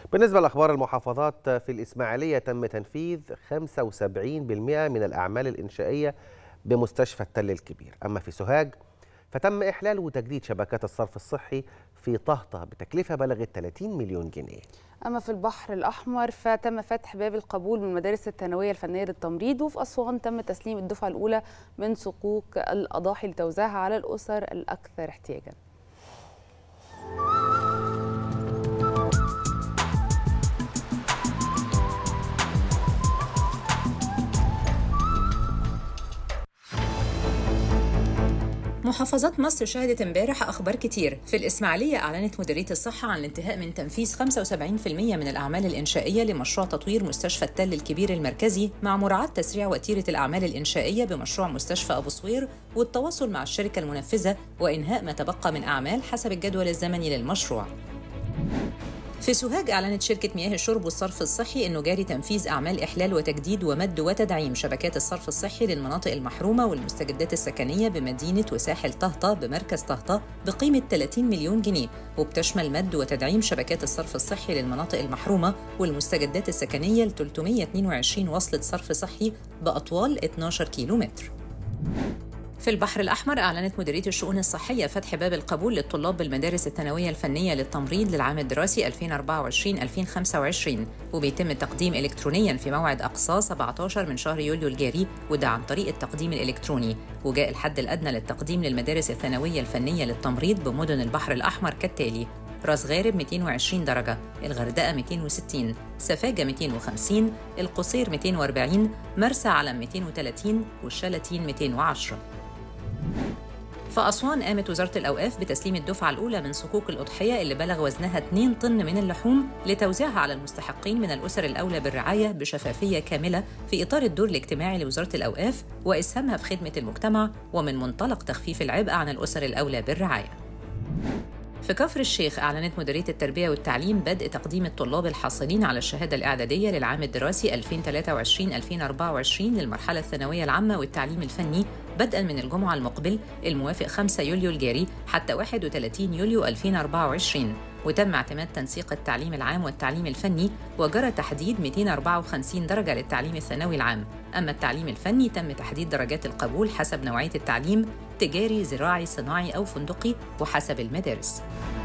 بالنسبة لأخبار المحافظات، في الإسماعيلية تم تنفيذ 75% من الأعمال الإنشائية بمستشفى التل الكبير. أما في سوهاج فتم إحلال وتجديد شبكات الصرف الصحي في طهطة بتكلفة بلغت 30 مليون جنيه. أما في البحر الأحمر فتم فتح باب القبول من المدارس الثانوية الفنية للتمريض، وفي أسوان تم تسليم الدفعة الأولى من صكوك الأضاحي لتوزيعها على الأسر الأكثر احتياجاً. محافظات مصر شهدت امبارح أخبار كتير. في الإسماعيلية أعلنت مديرية الصحة عن الانتهاء من تنفيذ 75% من الأعمال الإنشائية لمشروع تطوير مستشفى التل الكبير المركزي، مع مراعاة تسريع وتيرة الأعمال الإنشائية بمشروع مستشفى أبو صوير والتواصل مع الشركة المنفذة وإنهاء ما تبقى من أعمال حسب الجدول الزمني للمشروع. في سوهاج أعلنت شركة مياه الشرب والصرف الصحي أنه جاري تنفيذ أعمال إحلال وتجديد ومد وتدعيم شبكات الصرف الصحي للمناطق المحرومة والمستجدات السكنية بمدينة وساحل طهطة بمركز طهطة بقيمة 30 مليون جنيه، وبتشمل مد وتدعيم شبكات الصرف الصحي للمناطق المحرومة والمستجدات السكنية ل 322 وصلة صرف صحي بأطوال 12 كيلومتر. في البحر الأحمر أعلنت مديرية الشؤون الصحية فتح باب القبول للطلاب بالمدارس الثانوية الفنية للتمريض للعام الدراسي 2024-2025، وبيتم التقديم إلكترونياً في موعد أقصاه 17 من شهر يوليو الجاري، وده عن طريق التقديم الإلكتروني. وجاء الحد الأدنى للتقديم للمدارس الثانوية الفنية للتمريض بمدن البحر الأحمر كالتالي: راس غارب 220 درجة، الغردقة 260، سفاجة 250، القصير 240، مرسى علم 230، والشلاتين 210. في أسوان قامت وزارة الأوقاف بتسليم الدفعة الأولى من صكوك الأضحية اللي بلغ وزنها 2 طن من اللحوم لتوزيعها على المستحقين من الأسر الأولى بالرعاية بشفافية كاملة في إطار الدور الاجتماعي لوزارة الأوقاف وإسهامها في خدمة المجتمع، ومن منطلق تخفيف العبء عن الأسر الأولى بالرعاية. في كفر الشيخ أعلنت مديرية التربية والتعليم بدء تقديم الطلاب الحاصلين على الشهادة الإعدادية للعام الدراسي 2023-2024 للمرحلة الثانوية العامة والتعليم الفني بدءاً من الجمعة المقبل الموافق 5 يوليو الجاري حتى 31 يوليو 2024. وتم اعتماد تنسيق التعليم العام والتعليم الفني، وجرى تحديد 254 درجة للتعليم الثانوي العام. أما التعليم الفني تم تحديد درجات القبول حسب نوعية التعليم: تجاري، زراعي، صناعي أو فندقي، وحسب المدارس.